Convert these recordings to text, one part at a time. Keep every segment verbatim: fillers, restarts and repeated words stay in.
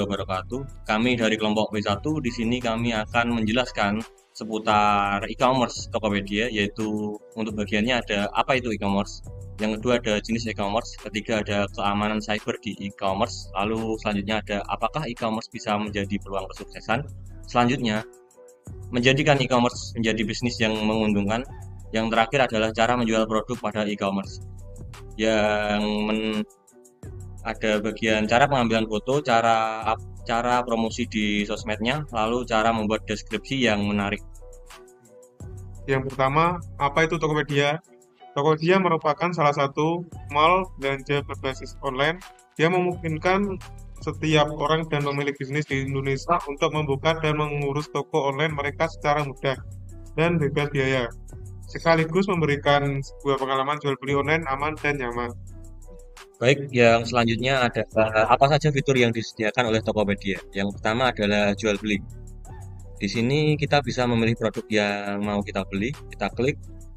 wabarakatuh. Kami dari kelompok B satu di sini kami akan menjelaskan seputar e-commerce Tokopedia, yaitu untuk bagiannya ada apa itu e-commerce, yang kedua ada jenis e-commerce, ketiga ada keamanan cyber di e-commerce, lalu selanjutnya ada apakah e-commerce bisa menjadi peluang kesuksesan, selanjutnya menjadikan e-commerce menjadi bisnis yang menguntungkan, yang terakhir adalah cara menjual produk pada e-commerce. Yang men ada bagian cara pengambilan foto, cara cara promosi di sosmednya, lalu cara membuat deskripsi yang menarik. Yang pertama, apa itu Tokopedia? Tokopedia merupakan salah satu mall belanja berbasis online yang memungkinkan setiap orang dan pemilik bisnis di Indonesia untuk membuka dan mengurus toko online mereka secara mudah dan bebas biaya, sekaligus memberikan sebuah pengalaman jual beli online aman dan nyaman. Baik, yang selanjutnya ada eh, apa saja fitur yang disediakan oleh Tokopedia. Yang pertama adalah jual beli. Di sini kita bisa memilih produk yang mau kita beli, kita klik,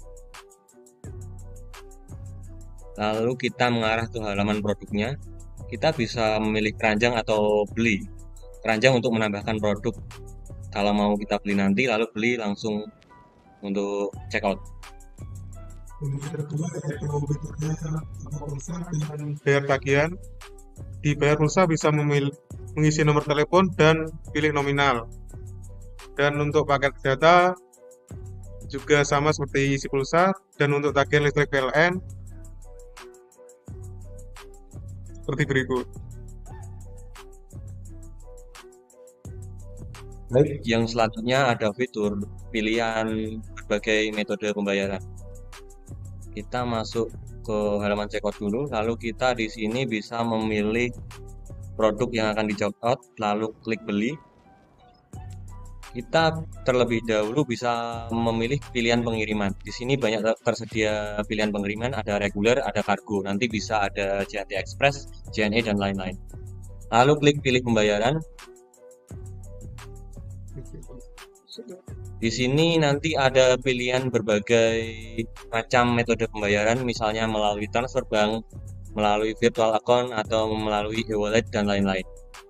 lalu kita mengarah ke halaman produknya. Kita bisa memilih keranjang atau beli. Keranjang untuk menambahkan produk kalau mau kita beli nanti, lalu beli langsung untuk checkout. Bayar tagihan, di bayar pulsa bisa memilih mengisi nomor telepon dan pilih nominal. Dan untuk paket data juga sama seperti isi pulsa, dan untuk tagihan listrik P L N seperti berikut. Baik, yang selanjutnya ada fitur pilihan berbagai metode pembayaran. Kita masuk ke halaman checkout dulu, lalu kita di sini bisa memilih produk yang akan di checkout, lalu klik beli. Kita terlebih dahulu bisa memilih pilihan pengiriman. Di sini banyak tersedia pilihan pengiriman, ada reguler, ada kargo. Nanti bisa ada J N T Express, J N E dan lain-lain. Lalu klik pilih pembayaran. Di sini nanti ada pilihan berbagai macam metode pembayaran, misalnya melalui transfer bank, melalui virtual account, atau melalui e-wallet dan lain-lain.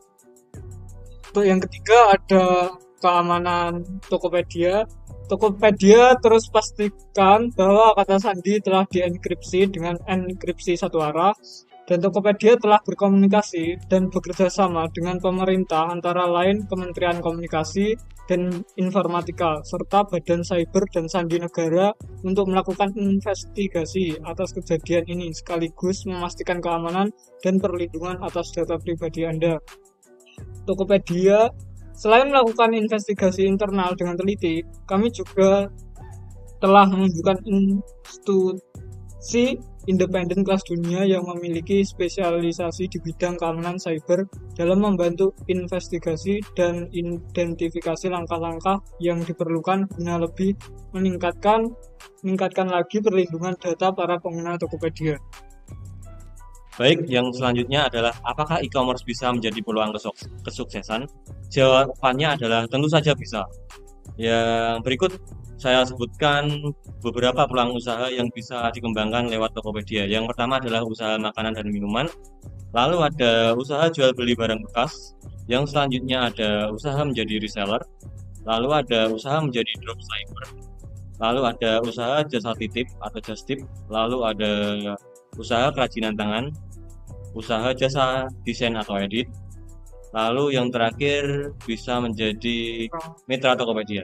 Untuk yang ketiga ada keamanan Tokopedia. Tokopedia terus pastikan bahwa kata sandi telah dienkripsi dengan enkripsi satu arah, dan Tokopedia telah berkomunikasi dan bekerja sama dengan pemerintah, antara lain Kementerian Komunikasi dan Informatika, serta Badan Cyber dan Sandi Negara, untuk melakukan investigasi atas kejadian ini, sekaligus memastikan keamanan dan perlindungan atas data pribadi Anda. Tokopedia selain melakukan investigasi internal dengan teliti, kami juga telah menunjukkan institusi independen kelas dunia yang memiliki spesialisasi di bidang keamanan cyber dalam membantu investigasi dan identifikasi langkah-langkah yang diperlukan guna lebih meningkatkan meningkatkan lagi perlindungan data para pengguna Tokopedia. Baik, yang selanjutnya adalah apakah e-commerce bisa menjadi peluang kesuksesan? Jawabannya adalah tentu saja bisa. Yang berikut saya sebutkan beberapa peluang usaha yang bisa dikembangkan lewat Tokopedia. Yang pertama adalah usaha makanan dan minuman, lalu ada usaha jual beli barang bekas, yang selanjutnya ada usaha menjadi reseller, lalu ada usaha menjadi dropshipper, lalu ada usaha jasa titip atau just tip, lalu ada usaha kerajinan tangan, usaha jasa desain atau edit, lalu yang terakhir bisa menjadi mitra Tokopedia.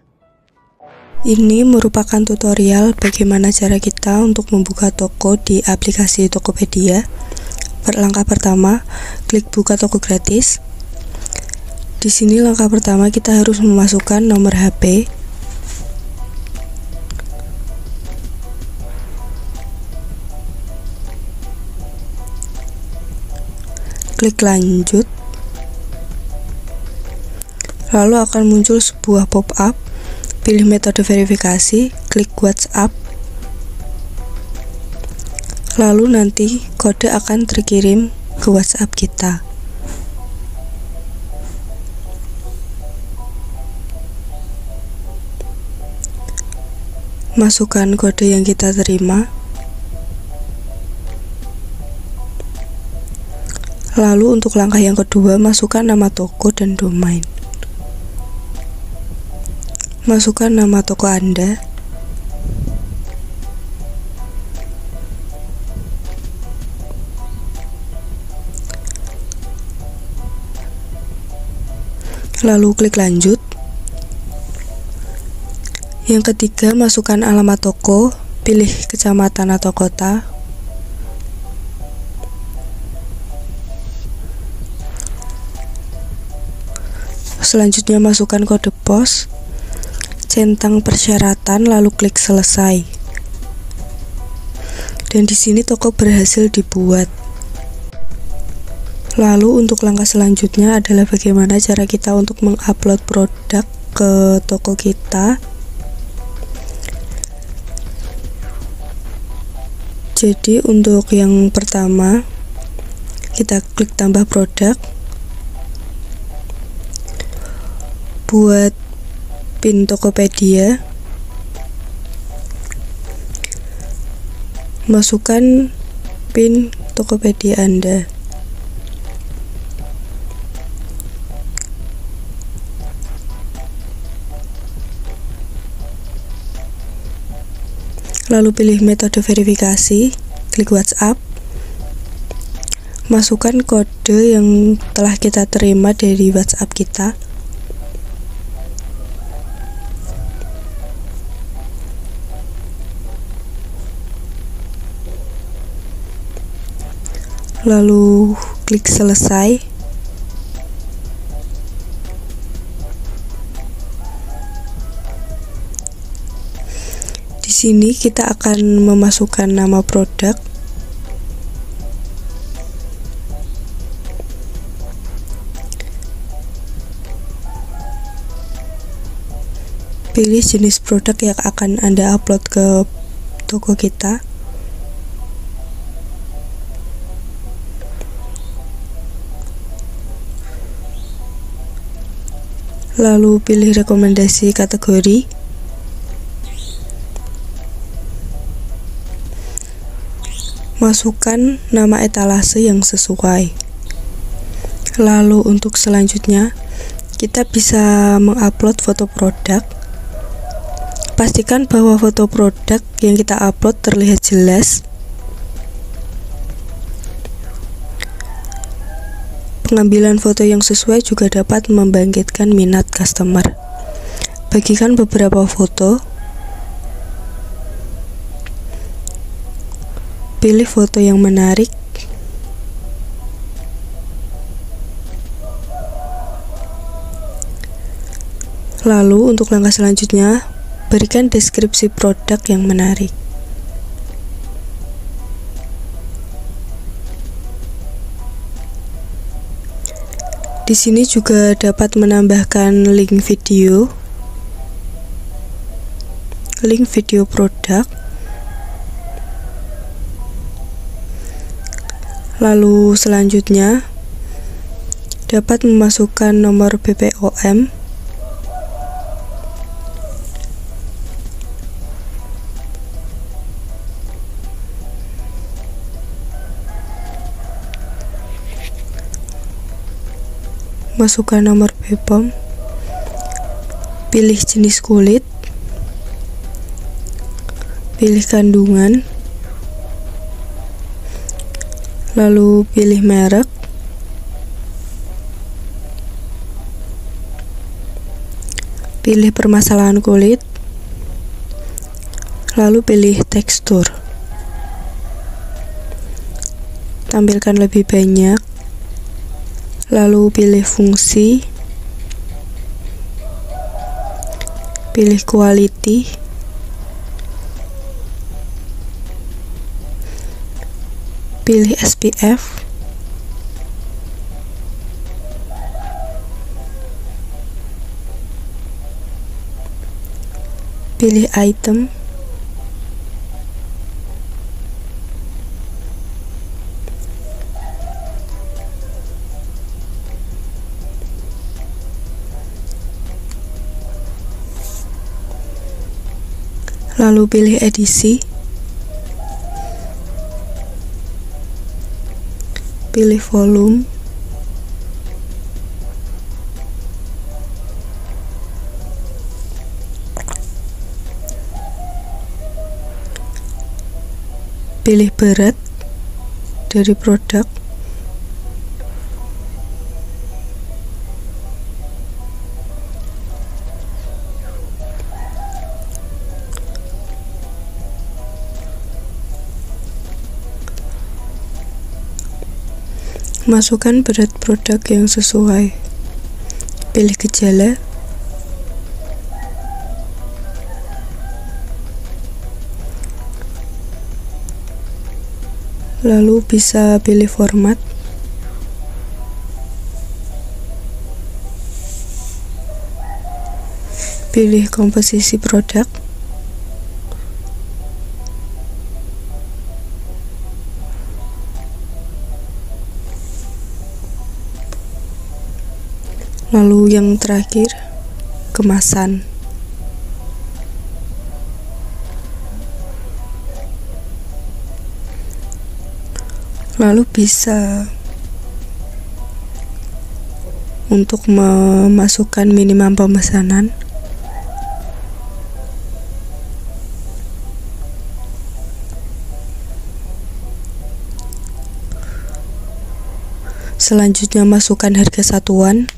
Ini merupakan tutorial bagaimana cara kita untuk membuka toko di aplikasi Tokopedia. Langkah pertama, klik buka toko gratis. Di sini langkah pertama kita harus memasukkan nomor H P, klik lanjut, lalu akan muncul sebuah pop-up. Pilih metode verifikasi, klik WhatsApp, lalu nanti kode akan terkirim ke WhatsApp kita. Masukkan kode yang kita terima, Lalu untuk langkah yang kedua, masukkan nama toko dan domain. Masukkan nama toko Anda. Lalu klik lanjut. Yang ketiga, masukkan alamat toko, pilih kecamatan atau kota. Selanjutnya masukkan kode pos, centang persyaratan, lalu klik selesai. Dan di sini toko berhasil dibuat. Lalu untuk langkah selanjutnya adalah bagaimana cara kita untuk mengupload produk ke toko kita. Jadi untuk yang pertama, kita klik tambah produk. Buat pin Tokopedia, masukkan pin Tokopedia Anda. Lalu pilih metode verifikasi, klik WhatsApp, masukkan kode yang telah kita terima dari WhatsApp kita. Lalu klik selesai. Di sini kita akan memasukkan nama produk. Pilih jenis produk yang akan Anda upload ke toko kita. Lalu pilih rekomendasi kategori. Masukkan nama etalase yang sesuai. Lalu untuk selanjutnya, kita bisa mengupload foto produk. Pastikan bahwa foto produk yang kita upload terlihat jelas. Pengambilan foto yang sesuai juga dapat membangkitkan minat customer. Bagikan beberapa foto. Pilih foto yang menarik. Lalu untuk langkah selanjutnya, berikan deskripsi produk yang menarik. Di sini juga dapat menambahkan link video, link video produk. Lalu selanjutnya dapat memasukkan nomor B P O M, masukkan nomor B P O M, pilih jenis kulit, pilih kandungan, lalu pilih merek, pilih permasalahan kulit, lalu pilih tekstur, tampilkan lebih banyak. Lalu pilih fungsi, pilih quality, pilih S P F, pilih item, lalu pilih edisi, pilih volume, pilih berat dari produk, masukkan berat produk yang sesuai, pilih gejala, lalu bisa pilih format, pilih komposisi produk, lalu yang terakhir, kemasan. Lalu bisa untuk memasukkan minimum pemesanan, selanjutnya masukkan harga satuan,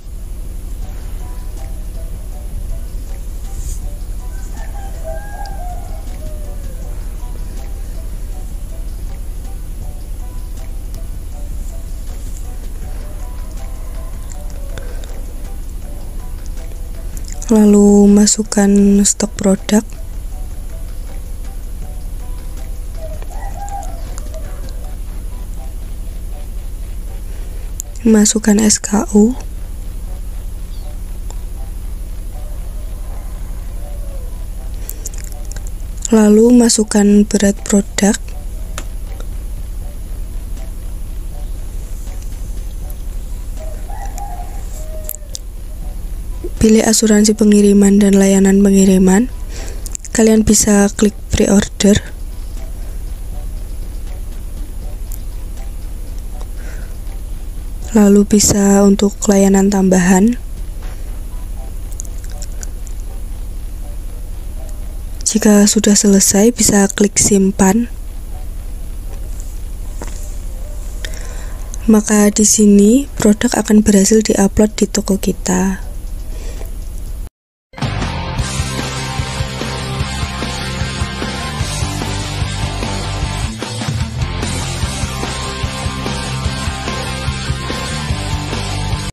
lalu masukkan stok produk, masukkan S K U, lalu masukkan berat produk, pilih asuransi pengiriman dan layanan pengiriman. Kalian bisa klik pre-order, lalu bisa untuk layanan tambahan. Jika sudah selesai, bisa klik simpan. Maka di sini produk akan berhasil diupload di toko kita.